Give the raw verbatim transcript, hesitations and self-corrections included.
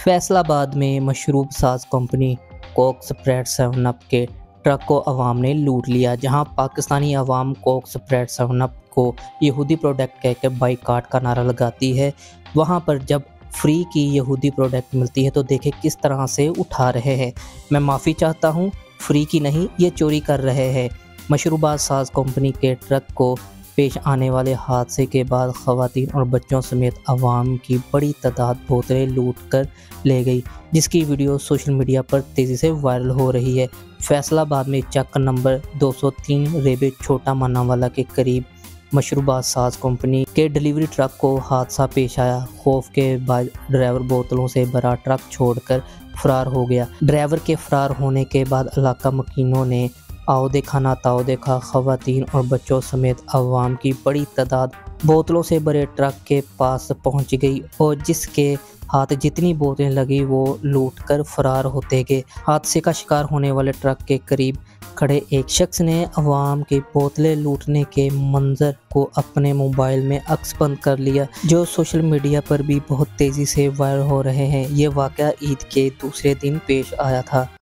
फैसलाबाद में मशरूब साज company Coke Sprite seven up के ट्रक को अवाम ने लूट लिया। जहां पाकिस्तानी अवाम कोक स्प्रेड सेवन अप को यहूदी प्रोडक्ट कहकर बाइकाट का नारा लगाती है, वहां पर जब फ्री की यहूदी प्रोडक्ट मिलती है तो देखें किस तरह से उठा रहे हैं। मैं माफ़ी चाहता हूं, फ्री की नहीं, ये चोरी कर रहे हैं। मशरूबात साज कंपनी के ट्रक को पेश आने वाले हादसे के बाद ख़वातीन और बच्चों समेत अवाम की बड़ी तादाद बोतलें लूट कर ले गई, जिसकी वीडियो सोशल मीडिया पर तेज़ी से वायरल हो रही है। फैसलाबाद में चक नंबर दो सौ तीन रेबे छोटा मानावाला के करीब मशरूबात साज कंपनी के डिलीवरी ट्रक को हादसा पेश आया। खौफ के बाद ड्राइवर बोतलों से भरा ट्रक छोड़कर फरार हो गया। ड्राइवर के फरार होने के बाद इलाका मकीनों ने आओ देखा ना ताओ देखा, ख़वातीन और बच्चों समेत अवाम की बड़ी तादाद बोतलों से भरे ट्रक के पास पहुंच गई और जिसके हाथ जितनी बोतलें लगी वो लूट कर फरार होते गए। हादसे का शिकार होने वाले ट्रक के करीब खड़े एक शख्स ने अवाम की बोतलें लूटने के मंजर को अपने मोबाइल में अक्स बंद कर लिया, जो सोशल मीडिया पर भी बहुत तेज़ी से वायरल हो रहे हैं। ये वाक़या ईद के दूसरे दिन पेश आया था।